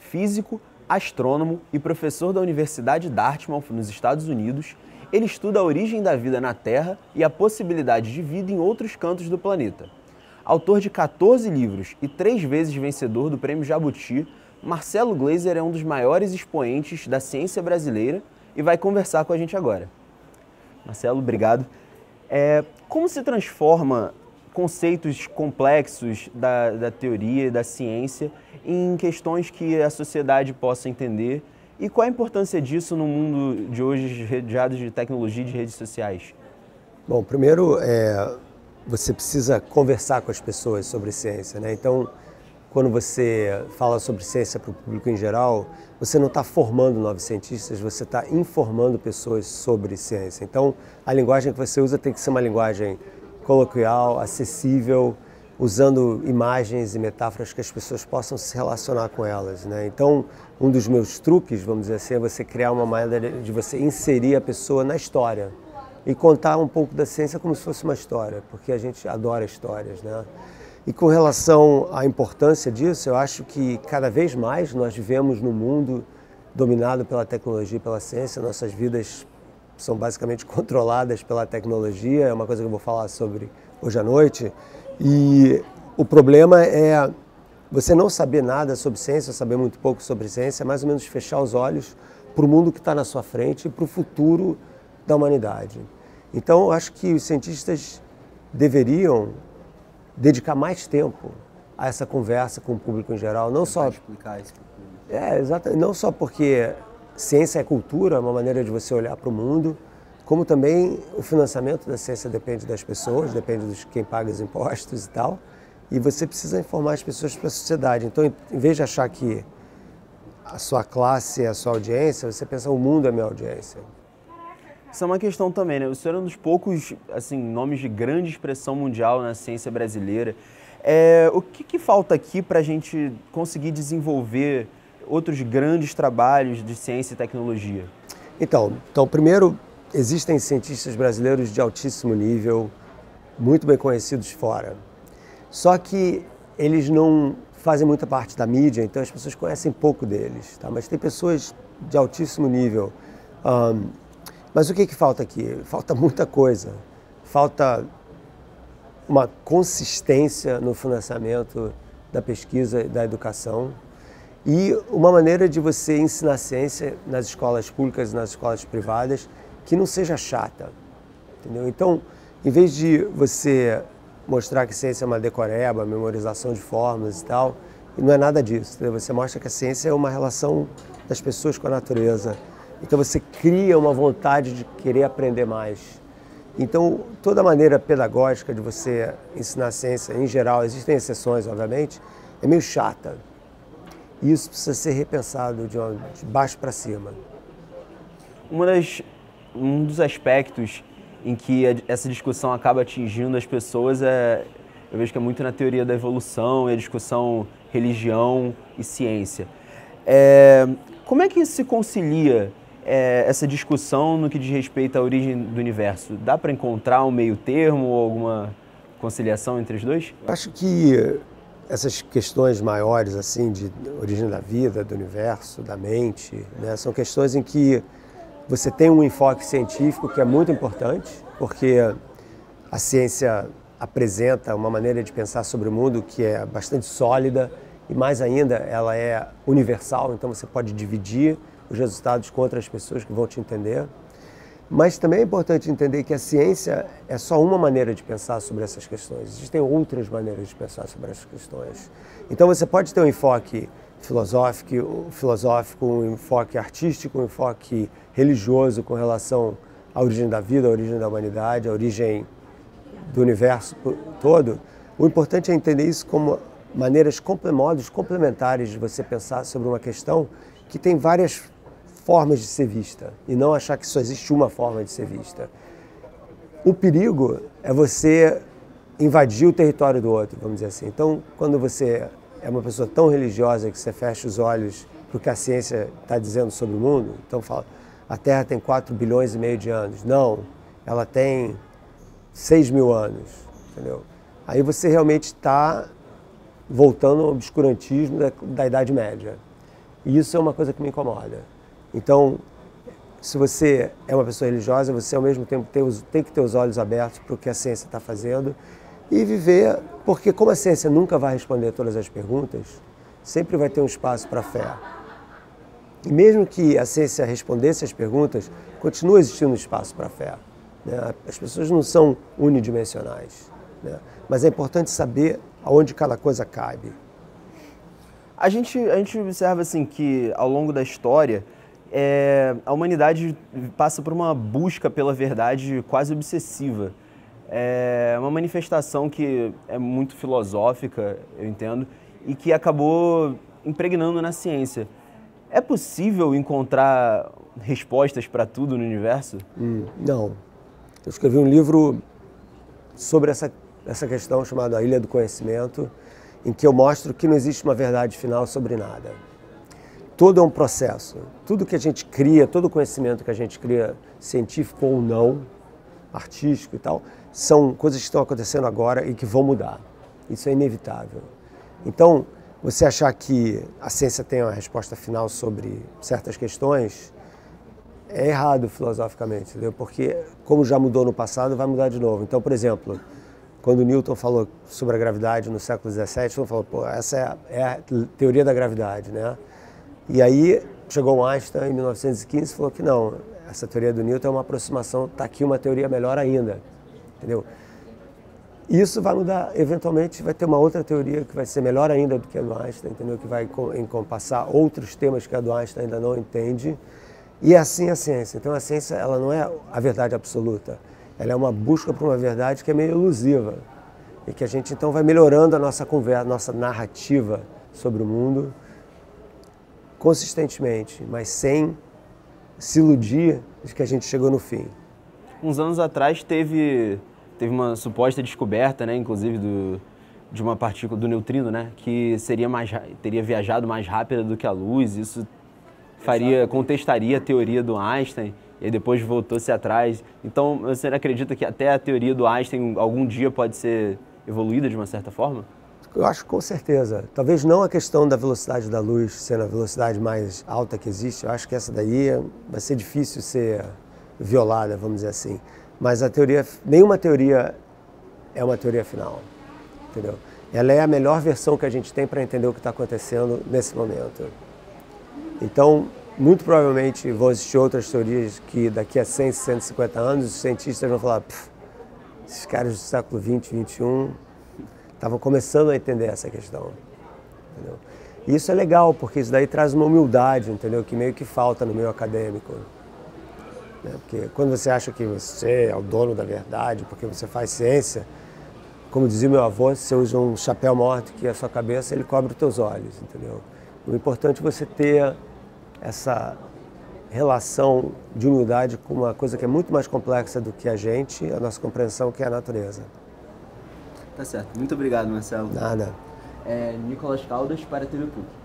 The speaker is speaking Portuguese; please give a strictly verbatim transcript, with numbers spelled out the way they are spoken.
físico, astrônomo e professor da Universidade Dartmouth, nos Estados Unidos. Ele estuda a origem da vida na Terra e a possibilidade de vida em outros cantos do planeta. Autor de quatorze livros e três vezes vencedor do Prêmio Jabuti, Marcelo Gleiser é um dos maiores expoentes da ciência brasileira e vai conversar com a gente agora. Marcelo, obrigado. É, como se transforma conceitos complexos da, da teoria e da ciência em questões que a sociedade possa entender, e qual a importância disso no mundo de hoje, rodeado de tecnologia e de redes sociais? Bom, primeiro, é, você precisa conversar com as pessoas sobre ciência, né? Então, quando você fala sobre ciência para o público em geral, você não está formando novos cientistas, você está informando pessoas sobre ciência. Então, a linguagem que você usa tem que ser uma linguagem coloquial, acessível, usando imagens e metáforas que as pessoas possam se relacionar com elas, né? Então, um dos meus truques, vamos dizer assim, é você criar uma maneira de você inserir a pessoa na história e contar um pouco da ciência como se fosse uma história, porque a gente adora histórias, né? E com relação à importância disso, eu acho que cada vez mais nós vivemos num mundo dominado pela tecnologia e pela ciência. Nossas vidas são basicamente controladas pela tecnologia, é uma coisa que eu vou falar sobre hoje à noite. E o problema é você não saber nada sobre ciência, saber muito pouco sobre ciência, é mais ou menos fechar os olhos para o mundo que está na sua frente e para o futuro da humanidade. Então, eu acho que os cientistas deveriam dedicar mais tempo a essa conversa com o público em geral, não só explicar isso para o público. É, exato, não só porque ciência é cultura, é uma maneira de você olhar para o mundo, como também o financiamento da ciência depende das pessoas, depende de quem paga os impostos e tal, e você precisa informar as pessoas para a sociedade. Então, em vez de achar que a sua classe é a sua audiência, você pensa o mundo é a minha audiência. Isso é uma questão também, né? O senhor é um dos poucos assim, nomes de grande expressão mundial na ciência brasileira. É, o que, que falta aqui para a gente conseguir desenvolver outros grandes trabalhos de ciência e tecnologia? Então, então, primeiro, existem cientistas brasileiros de altíssimo nível, muito bem conhecidos fora. Só que eles não fazem muita parte da mídia, então as pessoas conhecem pouco deles, tá? Mas tem pessoas de altíssimo nível. Um, Mas o que que falta aqui? Falta muita coisa. Falta uma consistência no financiamento da pesquisa e da educação e uma maneira de você ensinar ciência nas escolas públicas e nas escolas privadas que não seja chata, entendeu? Então, em vez de você mostrar que ciência é uma decoreba, memorização de fórmulas e tal, não é nada disso, entendeu? Você mostra que a ciência é uma relação das pessoas com a natureza. Então você cria uma vontade de querer aprender mais. Então toda a maneira pedagógica de você ensinar a ciência, em geral, existem exceções, obviamente, é meio chata. E isso precisa ser repensado de, uma, de baixo para cima. Uma das, um dos aspectos em que a, essa discussão acaba atingindo as pessoas é, eu vejo que é muito na teoria da evolução e a discussão religião e ciência. É, como é que se concilia É, essa discussão no que diz respeito à origem do universo? Dá para encontrar um meio termo ou alguma conciliação entre os dois? Acho que essas questões maiores, assim, de origem da vida, do universo, da mente, né, são questões em que você tem um enfoque científico que é muito importante, porque a ciência apresenta uma maneira de pensar sobre o mundo que é bastante sólida e, mais ainda, ela é universal, então você pode dividir os resultados com outras pessoas que vão te entender. Mas também é importante entender que a ciência é só uma maneira de pensar sobre essas questões. Existem outras maneiras de pensar sobre essas questões. Então você pode ter um enfoque filosófico, filosófico, um enfoque artístico, um enfoque religioso com relação à origem da vida, à origem da humanidade, à origem do universo todo. O importante é entender isso como maneiras, modos complementares de você pensar sobre uma questão que tem várias formas de ser vista e não achar que só existe uma forma de ser vista. O perigo é você invadir o território do outro, vamos dizer assim. Então, quando você é uma pessoa tão religiosa que você fecha os olhos para o que a ciência está dizendo sobre o mundo, então fala, a Terra tem quatro bilhões e meio de anos. Não, ela tem seis mil anos, entendeu? Aí você realmente está voltando ao obscurantismo da, da Idade Média. E isso é uma coisa que me incomoda. Então, se você é uma pessoa religiosa, você ao mesmo tempo tem, os, tem que ter os olhos abertos para o que a ciência está fazendo e viver, porque como a ciência nunca vai responder todas as perguntas, sempre vai ter um espaço para a fé. E mesmo que a ciência respondesse as perguntas, continua existindo espaço para a fé. Né? As pessoas não são unidimensionais, né? Mas é importante saber aonde cada coisa cabe. A gente, a gente observa assim, que ao longo da história, é, a humanidade passa por uma busca pela verdade quase obsessiva. É uma manifestação que é muito filosófica, eu entendo, e que acabou impregnando na ciência. É possível encontrar respostas para tudo no universo? Hum, não. Eu escrevi um livro sobre essa, essa questão chamado A Ilha do Conhecimento, em que eu mostro que não existe uma verdade final sobre nada. Tudo é um processo. Tudo que a gente cria, todo o conhecimento que a gente cria, científico ou não, artístico e tal, são coisas que estão acontecendo agora e que vão mudar. Isso é inevitável. Então, você achar que a ciência tem uma resposta final sobre certas questões é errado filosoficamente, entendeu? Porque, como já mudou no passado, vai mudar de novo. Então, por exemplo, quando Newton falou sobre a gravidade no século dezessete, ele falou, pô, essa é a, é a teoria da gravidade, né? E aí chegou o Einstein em mil novecentos e quinze e falou que não, essa teoria do Newton é uma aproximação, está aqui uma teoria melhor ainda, entendeu? Isso vai mudar, eventualmente vai ter uma outra teoria que vai ser melhor ainda do que a do Einstein, entendeu? Que vai encompassar outros temas que a do Einstein ainda não entende. E é assim a ciência. Então a ciência, ela não é a verdade absoluta, ela é uma busca por uma verdade que é meio elusiva. E que a gente então vai melhorando a nossa conversa, a nossa narrativa sobre o mundo consistentemente, mas sem se iludir de que a gente chegou no fim. Uns anos atrás teve, teve uma suposta descoberta, né, inclusive do, de uma partícula do neutrino, né, que seria mais, teria viajado mais rápido do que a luz. Isso faria, contestaria a teoria do Einstein e depois voltou-se atrás. Então, você acredita que até a teoria do Einstein algum dia pode ser evoluída de uma certa forma? Eu acho que com certeza. Talvez não a questão da velocidade da luz sendo a velocidade mais alta que existe, eu acho que essa daí vai ser difícil ser violada, vamos dizer assim. Mas a teoria, nenhuma teoria é uma teoria final, entendeu? Ela é a melhor versão que a gente tem para entender o que está acontecendo nesse momento. Então, muito provavelmente vão existir outras teorias que daqui a cem, cento e cinquenta anos os cientistas vão falar, esses caras do século vinte, vinte e um estavam começando a entender essa questão, entendeu? E isso é legal, porque isso daí traz uma humildade, entendeu? Que meio que falta no meio acadêmico. Né? Porque quando você acha que você é o dono da verdade, porque você faz ciência, como dizia meu avô, se você usa um chapéu maior do que a sua cabeça, ele cobre os teus olhos, entendeu? O importante é você ter essa relação de humildade com uma coisa que é muito mais complexa do que a gente, a nossa compreensão, que é a natureza. Tá certo. Muito obrigado, Marcelo. Nada. É Nicolas Caldas para a T V PUC.